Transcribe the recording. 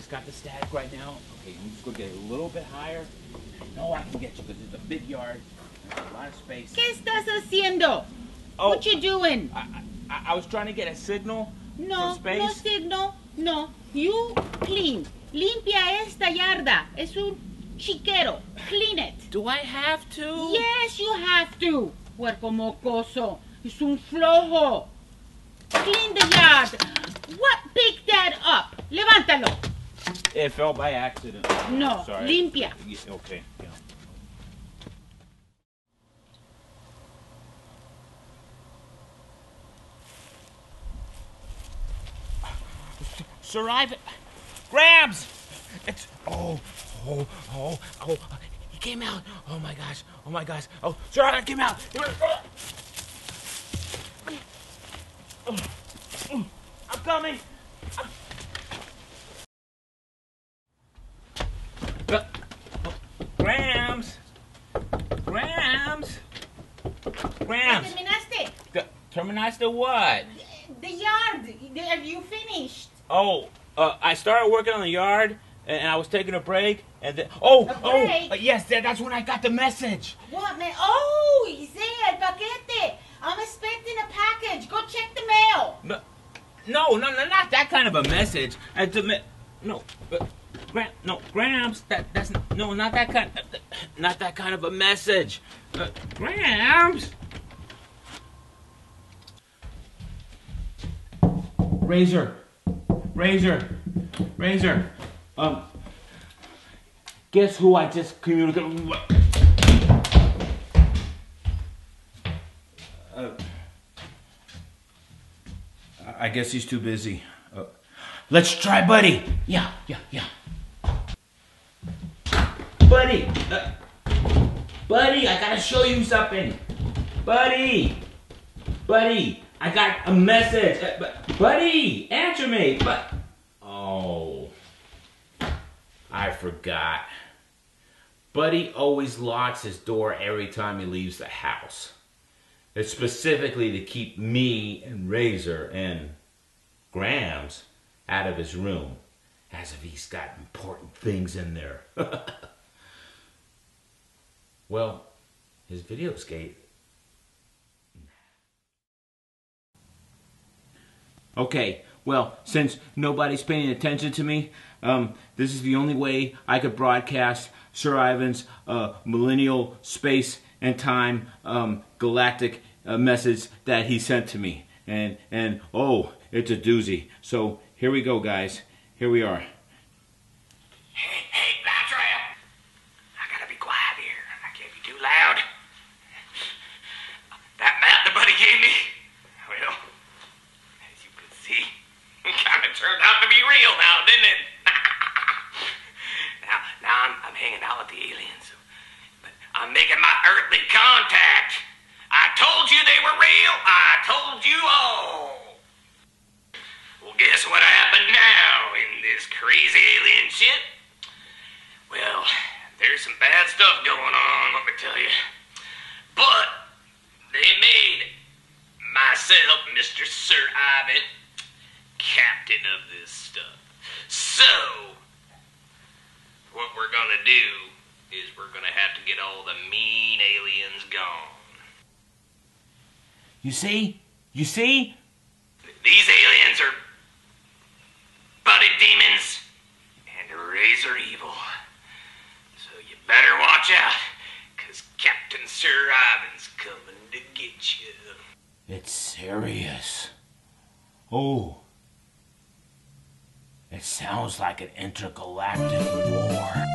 just got the static right now. Okay, I'm just gonna get a little bit higher. I know I can get you because it's a big yard. There's a lot of space. ¿Qué estás haciendo? Oh, What you doing? I was trying to get a signal No, for space. no signal, no. You clean. Limpia esta yarda. Es un chiquero. Clean it. Do I have to? Yes, you have to. Puerco mocoso. Es un flojo. Clean the yard. What picked that up? Levántalo. It fell by accident. No, sorry. Limpia. Yeah, okay, yeah. Sir Ivan, Grabs! It's, he came out. Oh my gosh. Oh, Sir Ivan came out. I'm coming. Grams. Terminaste what? The yard. Have you finished? Oh, I started working on the yard, and I was taking a break, and then... yes, that's when I got the message. What, man? Oh, sí, el paquete. I'm expecting a package. Go check the mail. No, not that kind of a message. Grams, that's not that kind of a message. Grams. Razor. Guess who I just communicated with? I guess he's too busy. Let's try Buddy. Yeah. Buddy, I gotta show you something. Buddy, I got a message. Buddy, answer me. Oh, I forgot. Buddy always locks his door every time he leaves the house. It's specifically to keep me and Razor and Grams out of his room, as if he's got important things in there. Well, his videoscape. Okay, well, since nobody's paying attention to me, this is the only way I could broadcast Sir Ivan's millennial space and time galactic message that he sent to me. And oh, it's a doozy. So here we go, guys. Here we are. Hey, FLYTRAP! I gotta be quiet here. I can't be too loud. That map the buddy gave me, well, as you can see, it kind of turned out to be real now, didn't it? now I'm hanging out with the aliens, but I'm making my earthly contact. I told you they were real. I told you all. Well, guess what happened now in this crazy alien shit? Well, there's some bad stuff going on, let me tell you. But they made myself, Mr. Sir Ivan, captain of this stuff. So, what we're gonna do is we're gonna have to get all the mean aliens gone. You see? These aliens are buddy demons and razor evil. So you better watch out, because Captain Sir Ivan's coming to get you. It's serious. Oh. It sounds like an intergalactic war.